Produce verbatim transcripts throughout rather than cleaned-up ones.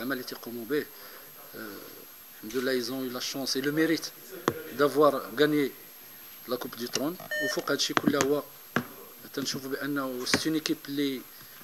العمل اللي تيقوموا به. الحمد لله ils ont eu la chance et le mérite d'avoir gagné la coupe du trône. وفوق هذا الشيء كله هو تنشوفوا بانه سيت اون ايكيب اللي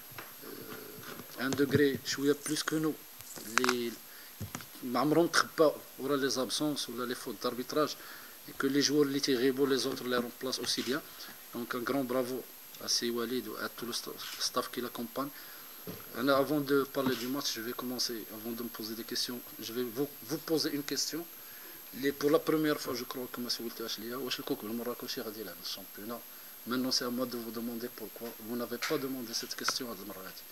ان دوغري شويه بلوس كو نو، اللي ما عمرهم تخباو ورا لي زابسونس ولا لي فوت d'arbitrage et que les joueurs اللي تيغيبوا les autres les remplacent aussi bien. Donc un grand bravo à Sey Walid et à tout le staff qui l'accompagne. Avant de parler du match, je vais commencer, avant de me poser des questions, je vais vous, vous poser une question. Les, pour la première fois, je crois que le championnat. Maintenant, c'est à moi de vous demander pourquoi vous n'avez pas demandé cette question à Dmarati.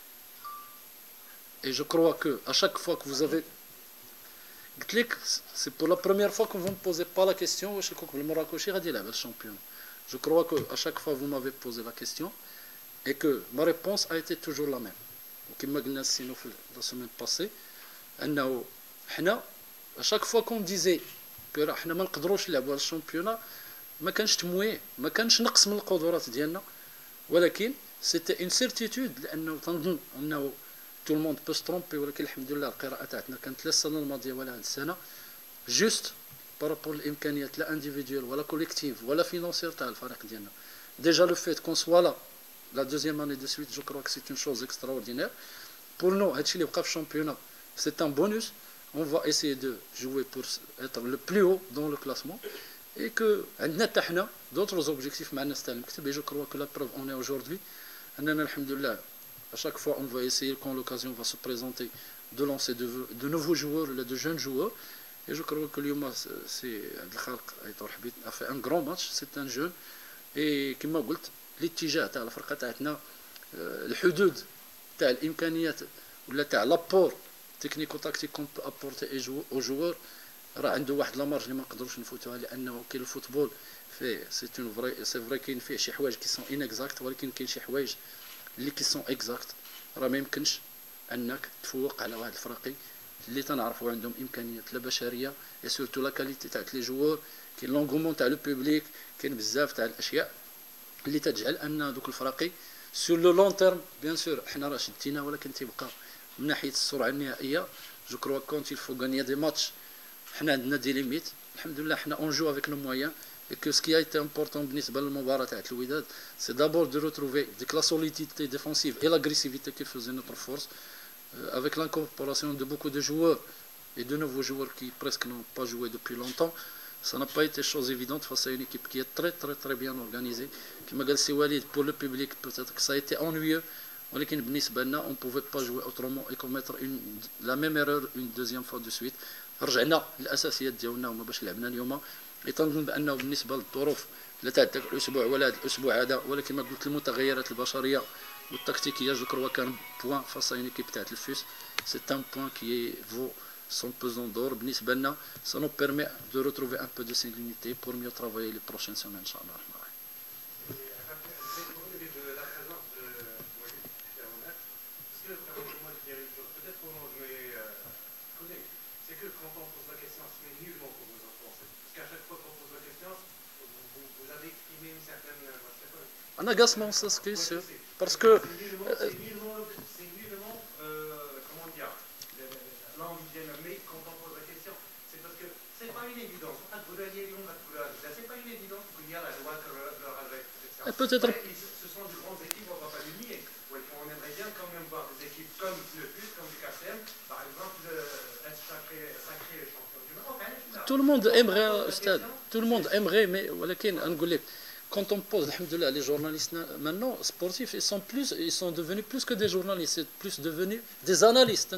Et je crois que à chaque fois que vous avez... C'est pour la première fois que vous ne me posez pas la question. Le championnat. Je crois qu'à chaque fois, vous m'avez posé la question. Et que ma réponse a été toujours la même. Comme je l'ai dit la semaine passée, à chaque fois qu'on disait que nous ne pouvons pas jouer le championnat, ما كانش تمويه، ما كانش نقص من القدرات ديالنا، ولكن c'était une certitude لأنه تنظن أنه tout le monde peut se tromper، ولكن الحمد لله القراءة تاعتنا كانت لا السنة الماضية ولا هذه السنة جوست بارابور الإمكانيات لا انديفيدوال ولا كوليكتيف ولا فينانسير تاع الفريق ديالنا. Déjà le fait qu'on soit là la deuxième année de suite, je crois que c'est une chose extraordinaire. Pour nous, le championnat, c'est un bonus. On va essayer de jouer pour être le plus haut dans le classement. Et que nous avons d'autres objectifs. Et je crois que la preuve en est aujourd'hui. À chaque fois, on va essayer, quand l'occasion va se présenter, de lancer de, de nouveaux joueurs, de jeunes joueurs. Et je crois que Lyoma a fait un grand match. C'est un jeune. Et comme je l'ai dit, الاتجاه تاع الفرقه تاعتنا، الحدود تاع الامكانيات ولا تاع لابور تكنيكو تاكتيك كون ابورتي او جوور راه عنده واحد لا مارج اللي ما نقدروش نفوتوها، لانه كاين الفوتبول فيه سي اون فري سي فري كاين فيه شي حوايج كي سون ان اكزاكت، ولكن كاين شي حوايج اللي كي سون اكزاكت. راه ما يمكنش انك تفوق على واحد الفريق اللي تنعرفوا عندهم امكانيات لا بشريه اي سورتو لا كاليتي تاع لي جوور، كاين لونغومون تاع لو بوبليك، كاين بزاف تاع الاشياء اللي تجعل ان دوك الفراقي سور لو لون تيرم بيان سور حنا راه شدينا، ولكن تيبقى من ناحيه السرعه النهائيه جو كروا كونت يلفو غانيا دي ماتش حنا عندنا دي ليميت. الحمد لله حنا اون جو افيك لو مويان اي كو سكي ايتي امبورطون بالنسبه للمباراه تاع الوداد سي دابور دو روتروفي ديك لا سوليديتي ديفونسيف اي لاغريسيفيتي كي فوزي نوتر فورس افيك لانكوربوراسيون دو بوكو دو جوور اي دو نوفو جوور كي بريسك نون با جوي دوبوي لونتون. Ça n'a pas été chose évidente face à une équipe qui est très très très bien organisée. Comme a dit Walid, pour le public peut-être que ça a été ennuyeux, mais on ne pouvait pas jouer autrement et commettre une, la même erreur une deuxième fois de suite. رجعنا للاساسيات ديالنا وما باش لعبنا اليوم. تنظن بانه بالنسبه للظروف لا تاع ذاك الاسبوع ولا هذا الاسبوع هذا، ولكن ما قلت المتغيرات البشريه والتكتيكيه جو كروا كان بوان فاس اون ايكيب تاع الفوس، سي ان بوان كي فو son pesant d'or. Ça nous permet de retrouver un peu de sérénité pour mieux travailler les prochaines semaines, Inch'Allah. Un agacement, c'est ce qui est sûr. Parce que... Euh, peut-être. Ce sont de grandes équipes, on ne va pas les nier. On aimerait bien quand même voir des équipes comme le F U S, comme le K C M, par exemple, être sacré, sacré champion du Maroc. Tout le monde aimerait, Stade. Tout le monde aimerait, mais quand on pose, alhamdoulilah, les journalistes maintenant sportifs, ils sont plus, ils sont devenus plus que des journalistes, c'est plus devenus des analystes.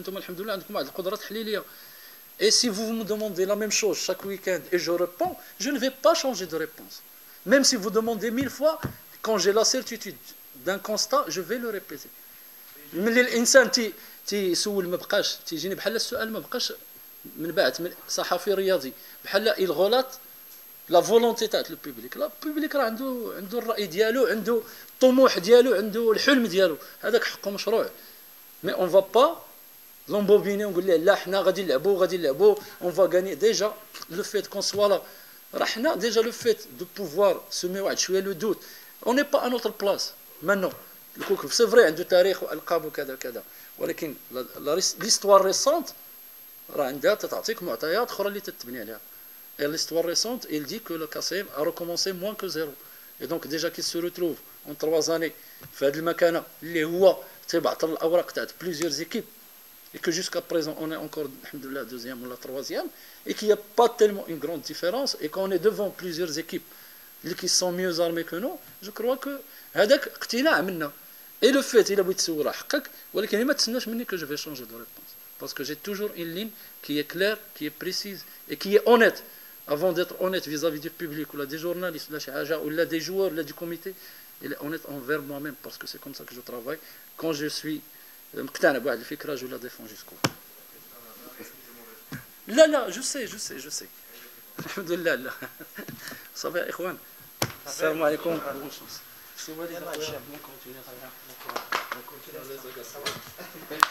Et si vous me demandez la même chose chaque week-end et je réponds, je ne vais pas changer de réponse. Même si vous demandez mille fois, quand j'ai la certitude d'un constat, je vais le répéter. ملي الانسان تي تيسول ما بقاش تيجيني بحال السؤال ما بقاش من بعد من صحفي رياضي بحال الغولات لا فولونتي تاع لو بوبليك. لا بوبليك راه عنده عنده الراي ديالو، عنده الطموح ديالو، عنده الحلم ديالو، هذاك حقه مشروع. مي اون فا با لومبوبيني ونقول له لا حنا غادي نلعبوا غادي نلعبوا اون فا غاني. ديجا لو فيت كون سوا لا راه حنا ديجا لو فيت دو بوفوار سومي واحد شويه لو دوت اون ني با ا نوتر بلاص مانو. الكوكب سي فري عنده تاريخ والقاب وكذا كذا، ولكن ليستوار ريسونت راه عندها تعطيك معطيات اخرى اللي تتبني عليها. Et l'histoire récente, il dit que le K C M a recommencé moins que zéro. Et donc déjà qu'il se retrouve en trois années في هذه المكانه اللي هو تبعثر الاوراق تاع plusieurs équipes et que jusqu'à présent on est encore الحمد لله deuxième ou la troisième et qu'il n'y a pas tellement une grande différence et qu'on est devant plusieurs équipes qui sont mieux armées que nous, je crois que هذاك اقتناع منا. Et le fait الا بغيت تسولها حقك ولكن ما تسناش مني que je vais changer de réponse parce que j'ai toujours une ligne qui est claire, qui est précise et qui est honnête. Avant d'être honnête vis-à-vis du public ou là des journalistes ou là, ou là des joueurs ou là du comité, il est honnête envers moi-même parce que c'est comme ça que je travaille. Quand je suis مقتنع بواحد الفكره je la défends jusqu'au bout. لا لا je sais je sais je sais الحمد لله. لا صافي يا اخوان السلام عليكم. بون شانس.